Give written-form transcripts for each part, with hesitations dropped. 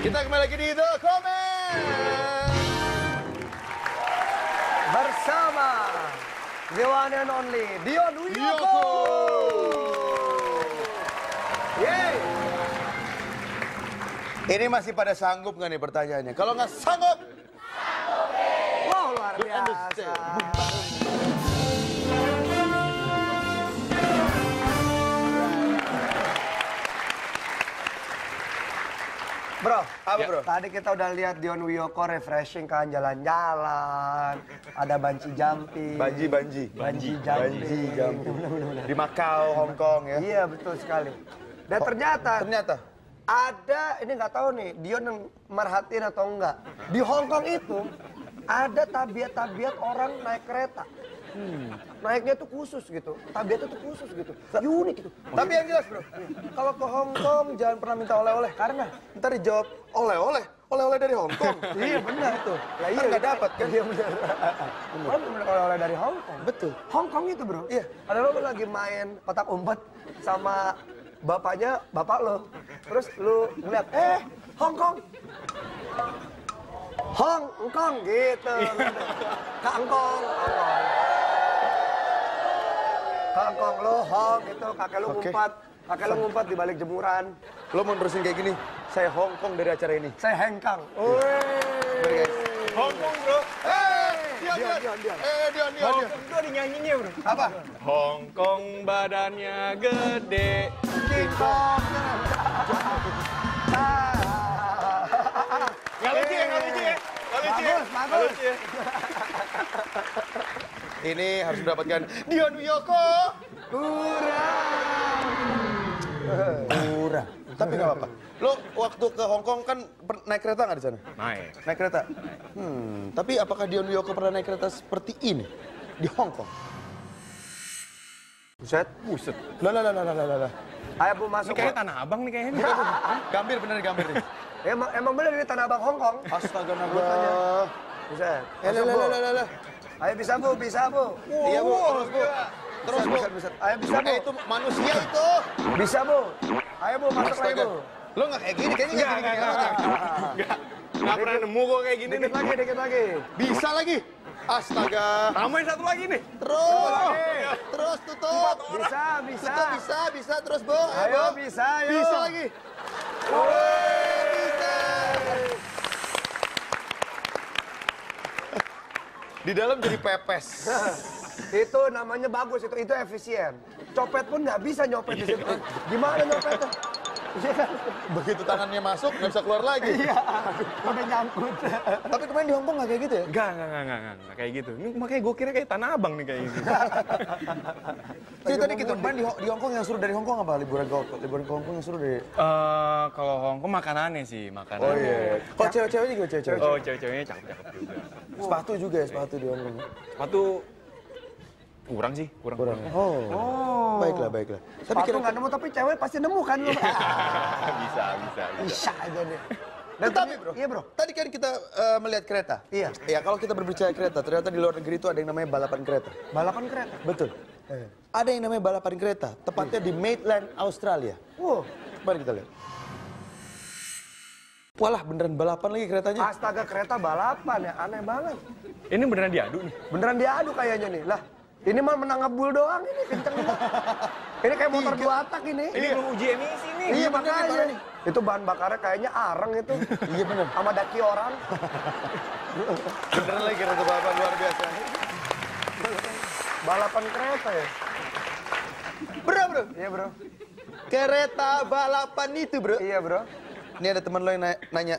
Kita kembali lagi di The Comment bersama the one and only Dion Wiyoko. Yeay. Ini masih pada sanggup nggak nih pertanyaannya? Kalau nggak sanggup, Wow, luar biasa. Bro, apa bro? tadi kita udah lihat Dion Wiyoko refreshing kan, jalan-jalan, ada banci jumping. Banji. Banji jumping. Di Macau, Hong Kong ya? Iya, betul sekali. Dan ternyata ada, ini nggak tahu nih, Dion yang merhatiin atau enggak. Di Hong Kong itu ada tabiat-tabiat orang naik kereta. Naiknya tuh khusus gitu, tabiatnya tuh khusus gitu, unik gitu. Tapi yang jelas bro, Kalau ke Hong Kong jangan pernah minta oleh-oleh, karena ntar dijawab oleh-oleh dari Hong Kong. iya benar tuh. Lah iya nggak dapat kan? Iya benar. Kalau benar oleh-oleh dari Hong Kong. Betul. Hong Kong itu bro. Iya. Ada lo lagi main petak umpet sama bapaknya, bapak lo. Terus lu ngeliat, Hong Kong. Hong Kong gitu. Ke Angkong. Ke Angkong lo Hong gitu, kakek lu ngumpat. Kakek lu ngumpat di balik jemuran. Lo mau nerusin kayak gini, saya Hong Kong dari acara ini. Saya hengkang. Baik, guys. Hong Kong bro. Dion. Hong Kong tuh ada nyanyinya bro. Apa? Hong Kong badannya gede. King Kong. Nggak lucu ya, nggak lucu ya. Bagus. Ini harus mendapatkan Dion Wiyoko. Kurang. Tapi nggak apa-apa. Lo waktu ke Hong Kong kan naik kereta nggak di sana? Naik. Naik kereta. Tapi apakah Dion Wiyoko pernah naik kereta seperti ini di Hong Kong? Buset. Lah. Ayo Bu Ini masuk. kayaknya Tanah Abang nih kayaknya. Gambir bener nih. Emang bener ini Tanah Abang Hong Kong. Astaga naga. Buset. Masuk, Bu. Ayo bisa Bu. Iya Bu, terus Bu. Bisa. Ayo bisa Bu. Itu manusia itu. Bisa Bu. Ayo Bu masuk lagi Astaga. Bu. Lo nggak kayak gini, kayaknya nggak gini. Nggak pernah nemu kok kayak gini nih. Dikit lagi. Bisa lagi. Astaga. Tambahin satu lagi nih. Terus tutup. Bisa terus Bu. Ayo bisa ayo. Bisa lagi. Bisa. Di dalam jadi pepes. Itu namanya bagus, itu efisien. Copet pun nggak bisa nyopet di situ. Gimana nyopetnya? Begitu tangannya masuk, nggak bisa keluar lagi. Iya, udah nyangkut. Tapi kemarin di Hong Kong nggak kayak gitu ya? Nggak kayak gitu. Ini makanya gue kira kayak Tanah Abang nih kayak gitu. Cerita dikit, kemarin di Hong Kong yang suruh dari Hong Kong apa? Liburan ke Hong Kong yang suruh dari... Kalau Hong Kong makanannya sih, makanan. Oh iya. Kalau cewek-ceweknya juga cewek-cewek? Oh, cewek-ceweknya cakep-cakep juga. Sepatu juga ya, sepatu di Hong Kong. Sepatu kurang sih, kurang. Oh. Baiklah. Tapi nggak nemu, tapi cewek pasti nemu kan lu. Bisa. Bisa aja deh. Tetapi bro, Iya bro. tadi kan kita melihat kereta. Iya. Ya kalau kita berbicara kereta, ternyata di luar negeri itu ada yang namanya balapan kereta. Balapan kereta. Betul. Ada yang namanya balapan kereta, tepatnya di Maitland, Australia. Mari kita lihat. Walah, beneran balapan lagi keretanya. Astaga, kereta balapan ya, aneh banget. Ini beneran diadu nih. Beneran diadu kayaknya nih. Lah, ini mah menang ngebul doang ini, kenceng banget. Ini kayak motor dua tak ini. Ini belum uji emisi nih. Iya bener nih, parah makanya. nih. Itu bahan bakarnya kayaknya areng itu. Iya bener. Sama daki orang. Beneran lagi kereta balapan luar biasa. Balapan kereta ya? Bro. Iya bro. Kereta balapan itu bro. Iya bro. Ini ada teman lo yang nanya,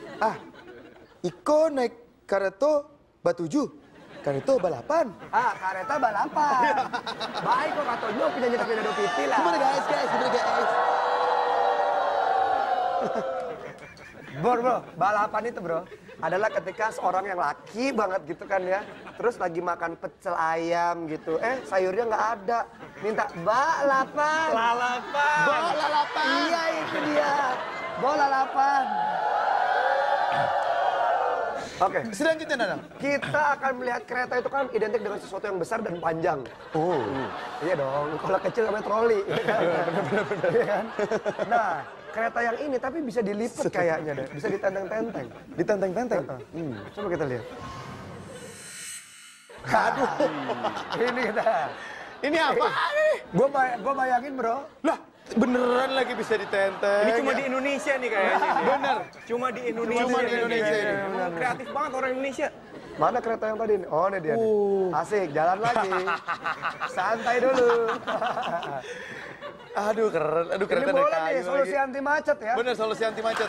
Iko naik kareto batuju, kareto balapan. Kereta balapan. Baik kok katonyo penyanyi tapi ada pipi lah. Gimana guys? Bro, balapan itu bro adalah ketika seorang yang laki banget gitu kan ya, terus lagi makan pecel ayam gitu, sayurnya nggak ada, minta balapan. Lalapan. Iya itu dia, balapan. Oke. Selanjutnya Nanang. Kita akan melihat kereta itu kan identik dengan sesuatu yang besar dan panjang. Iya dong, kalau kecil namanya troli. Iya kan? Nah, kereta yang ini tapi bisa dilipat kayaknya deh. Bisa ditenteng-tenteng. Ditenteng-tenteng. Coba kita lihat. Aduh. Ini kita. Ini apa nih? Gua bayangin bro. Lah, beneran lagi bisa ditenteng. Ini cuma di Indonesia nih kayaknya. Bener. Cuma di Indonesia. Cuma di Indonesia ini. Kreatif banget orang Indonesia. Mana kereta yang tadi? Oh, ini dia. Nih. Asik, jalan lagi. Santai dulu. Aduh, keren. Aduh, kereta Ini dari boleh kayu nih, solusi lagi. anti macet ya. Bener, solusi anti macet.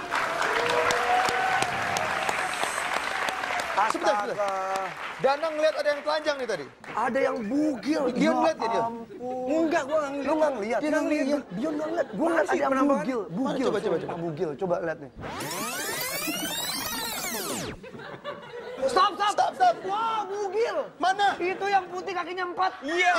Sebentar. Danang ngeliat ada yang telanjang nih tadi. Ada yang bugil. Dia ngeliat ya dia? Enggak, gua nggak Lu nggak ngeliat? Dia nggak ngeliat. Dia nggak ngeliat. Gua ngeliat ada yang bugil. Bugil. Coba. Bugil. Coba lihat nih. Stop. Wah, bugil. Mana? Itu yang putih kakinya 4. Iya.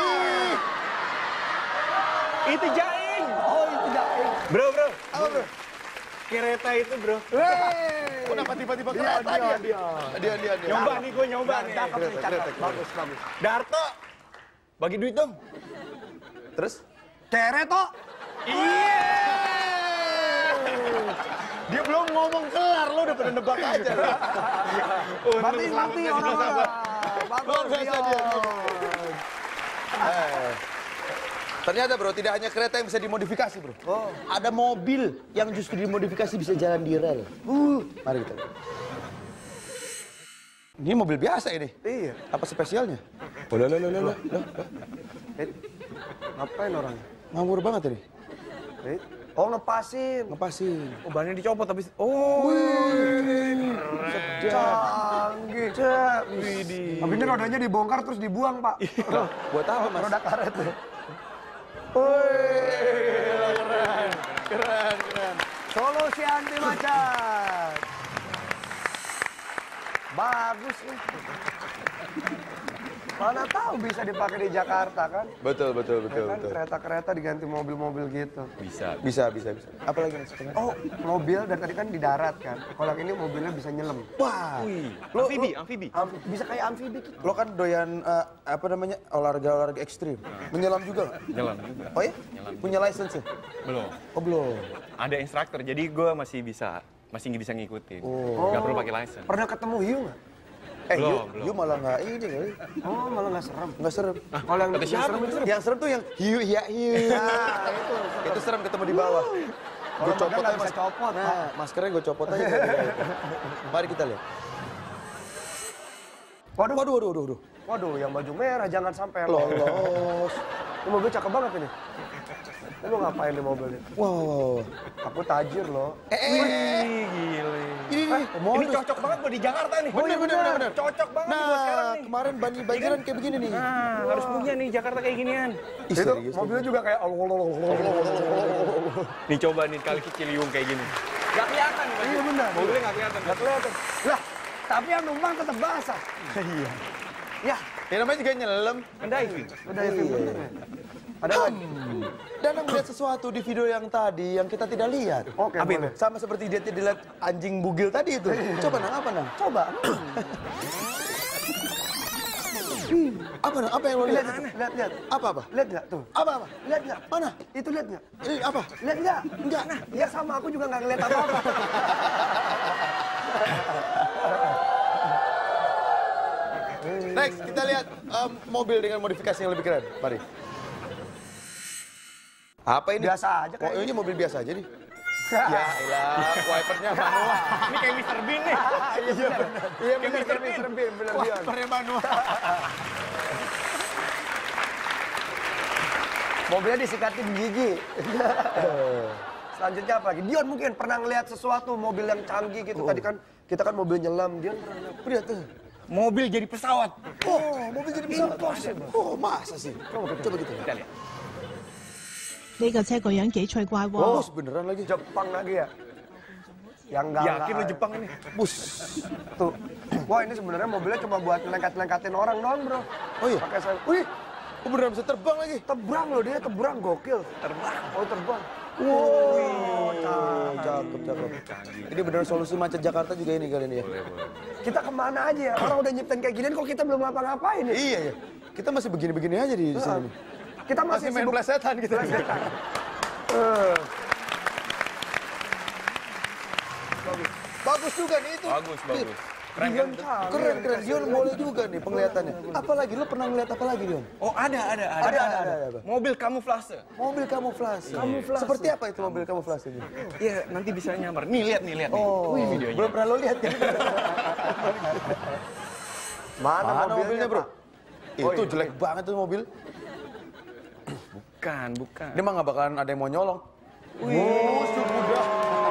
Itu jaing. Oh, itu jaing. Bro. Apa bro? Kereta itu bro. Kenapa tiba-tiba kereta dia? Dia. Nyoba nih, gue nyoba nih. Cakep. Bagus. Darto, bagi duit dong. Terus? Kereto. Iya. Dia belum ngomong kelar, lo udah pada nebak aja. Mati orang-orang. Bagus biasa dia. Ternyata bro, tidak hanya kereta yang bisa dimodifikasi bro. Oh. Ada mobil yang justru dimodifikasi bisa jalan di rel. Mari kita lihat. Ini mobil biasa ini. Iya. Apa spesialnya? Loh. Ngapain orangnya? Ngawur banget ini. Oh, ngepasin. Oh, bannya dicopot habis. Oh. Canggih. Widih. Tapi ini rodanya dibongkar terus dibuang, Pak. Buat apa mas? Roda karet. Keren. Solusi anti macet. Bagus nih. Mana tahu bisa dipakai di Jakarta kan? Betul. Kan kereta-kereta diganti mobil-mobil gitu. Bisa. Bisa. Apalagi mas? Oh, mobil dari tadi kan di darat kan. Kalau yang ini mobilnya bisa nyelam. Wah. Wih, amfibi. Bisa kayak amfibi gitu. Lo kan doyan apa namanya olahraga ekstrim. Menyelam juga nggak? Nyelam juga. Oh ya? Punya license ya? Belum. Oh belum. Ada instruktur, jadi gue masih bisa ngikutin. Nggak perlu pakai license. Pernah ketemu hiu nggak? Belum. You malah nggak ini kali. Oh, malah nggak serem. Nggak serem. Kalau yang kata siapa? Yang serem tuh yang hiu. Nah, Itu serem ketemu di bawah. Gue copot aja bisa copot. Nah, maskernya gue copot aja. Mari kita lihat. Waduh. Waduh, yang baju merah jangan sampai Lolos. Ini mobil cakep banget ini. Lu ngapain di mobil ini? Wow. Aku tajir loh. Gile. Ini cocok banget buat di Jakarta nih. Bener. Cocok banget buat sekarang Nah, nih. kemarin banjiran kayak begini nih. Nah, harus punya nih Jakarta kayak ginian. Ih, Itu serius. mobilnya juga kayak Nih coba nih kali Ciliwung kayak gini. Gak kelihatan nih. Iya benar. Mobilnya gak kelihatan. Nggak kelihatan. Lah, tapi yang numpang tetap basah. Iya. Ya, Ya namanya juga nyelam. Diving. udah ya bener ya. Ada lagi? Dan melihat sesuatu di video yang tadi yang kita tidak lihat. Oke, boleh. Sama seperti dia tidak lihat anjing bugil tadi itu. Coba nang apa nang? Coba. Apa nang? Apa yang lo lihat? Lihat. Apa? Lihat nggak tuh? Apa? Lihat nggak? Mana? Itu lihat nggak? Apa? Lihat nggak? Enggak. Ya sama aku juga nggak ngeliat apa-apa. Next, kita lihat mobil dengan modifikasi yang lebih keren. Mari. Apa ini? Biasa aja Oh, kayaknya. ini mobil biasa aja nih. Ya elah, wipernya manual. Ini kayak Mr. Bean nih. Iya benar. Iya benar, Mr. Bean, benar Dion. Wipernya manual. Mobilnya disikatin gigi. Selanjutnya apa lagi? Dion mungkin pernah ngelihat sesuatu mobil yang canggih gitu. Tadi kan kita kan mobil nyelam. Dion pernah Lihat tuh. Mobil jadi pesawat. Oh, mobil jadi pesawat. Oh, masa sih? Coba kita lihat. Kita lihat. 呢個車個樣幾趣怪喎。 Oh, beneran lagi. Jepang lagi ya? Yang enggak. Yakin lu Jepang ini? Bus. Tuh. Wah, ini sebenarnya mobilnya cuma buat lengkat-lengkatin orang doang, Bro. Oh iya? Pakai saya. Wih, Oh, beneran bisa terbang lagi. terbang loh dia, terbang gokil. Terbang. Oh, terbang. Wow, cakep. Ini beneran solusi macet Jakarta juga ini kali ini ya. Kita kemana aja ya? Orang udah nyiptain kayak ginian kok kita belum ngapa-ngapain ya? Iya ya. Kita masih begini-begini aja di sini. Kita Masih main sibuk plesetan gitu. plesetan. Bagus juga nih itu. Bagus, bagus. Keren Dion kan? Keren, keren. Dion boleh juga nih penglihatannya. Apalagi, lu pernah ngeliat apa lagi, Dion? Oh, ada. Ada. Mobil kamuflase. Mobil kamuflase. Seperti apa itu mobil kamuflase ini? Iya, nanti bisa nyamar. Nih, lihat nih. Oh, videonya. belum pernah lo lihat kan? Mana mobilnya, bro? Oh, Itu iya. jelek banget tuh mobil. Bukan. Dia mah nggak bakalan ada yang mau nyolong. Oh, sudah.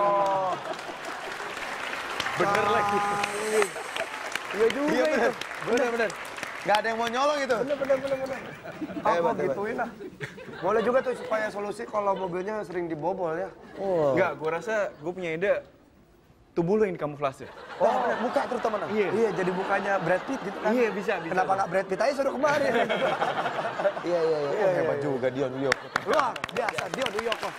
Bener lagi. Iya juga Iya itu. bener. Nggak ada yang mau nyolong itu. Bener. Aku Hebat. gituin lah. Boleh juga tuh supaya solusi kalau mobilnya sering dibobol ya. Oh. Enggak, gue rasa gue punya ide. Tubuh lo yang dikamuflase. Oh, muka terutama nang. Iya, jadi bukannya Brad Pitt gitu kan. Iya, bisa. Kenapa nggak Brad Pitt aja suruh kemarin? Iya. Oh, hebat juga Dion Wiyoko. Luar biasa, Dion Wiyoko.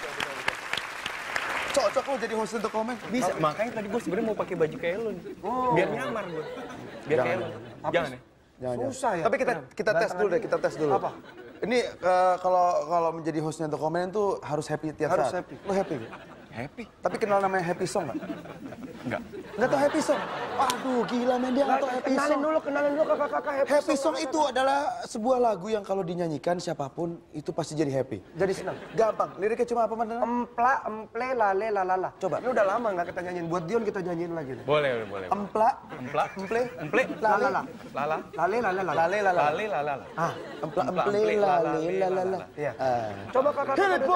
Cocok lo jadi host untuk komen. Bisa. Makanya tadi gue sebenarnya mau pakai baju kayak lo nih. Biar nyamar gue. Biar kayak lo. Jangan ya. Jangan. Susah ya. Tapi kita tes dulu deh, kita tes dulu. Apa? Ini kalau menjadi hostnya untuk komen tuh harus happy tiap Harus saat. happy. Lo happy gak? Happy? Tapi kenal namanya happy song nggak? Enggak. Nggak tau happy song? Aduh gila men dia nggak tau happy song. Kenalin dulu kakak-kakak Happy song itu adalah sebuah lagu yang kalau dinyanyikan siapapun itu pasti jadi happy. Jadi senang. Gampang, liriknya cuma apa mana? Empla, emple, lale, lalala. Coba. Ini udah lama nggak kita nyanyiin. Buat Dion kita nyanyiin lagi. nih. Boleh. Empla, Emple. emple, Lalala. Lala. Lale, lalala. lale, lala. Lale, lala. Ah, Empla, emple, lale, lala. iya. Ah. Coba kakak. Hit it, boy!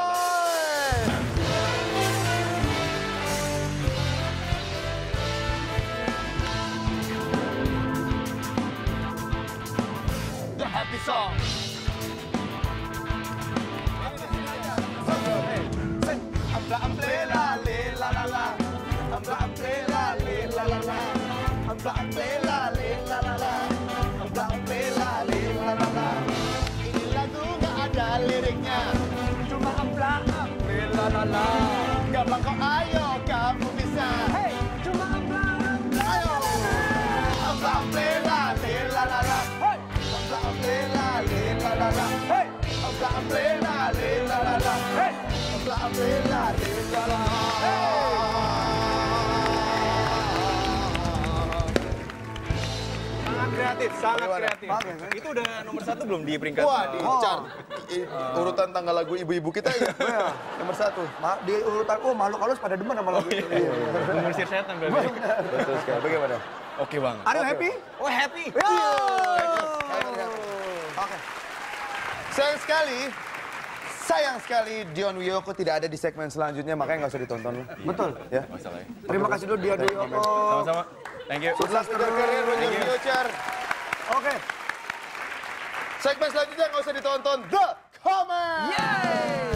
The happy song. Empla, emple, lale, lala. Empla, emple, lale, lala. Empla, emple, lale, lala. Empla, emple, lale, lala. Ini lagu nggak ada liriknya, cuma empla, emple, lala. Gampang kok, ayo kamu bisa. Hey, cuma empla, emple, ayo. Empla, emple, lale, lala. Hey, empla, emple, lale, lala. Hey, empla, emple, lale, lala. Hey, empla, emple, lale, lala. Sangat kreatif. Itu udah nomor 1 belum di peringkat? Wah, di chart urutan tanggal lagu ibu-ibu kita ya. Nomor 1. Di urutan, makhluk halus pada demen sama lagu itu. Mengusir setan berarti. Betul sekali. Bagaimana? Oke banget. Are you happy? Oh, happy. Oke. Sayang sekali Dion Wiyoko tidak ada di segmen selanjutnya, makanya nggak usah ditonton. Betul. Ya. Masalah ya. Terima kasih dulu Dion Wiyoko. Sama-sama. Thank you. Sukses kejar karir Roger Future. Oke. Segmen selanjutnya nggak usah ditonton. The Comment. Yeay.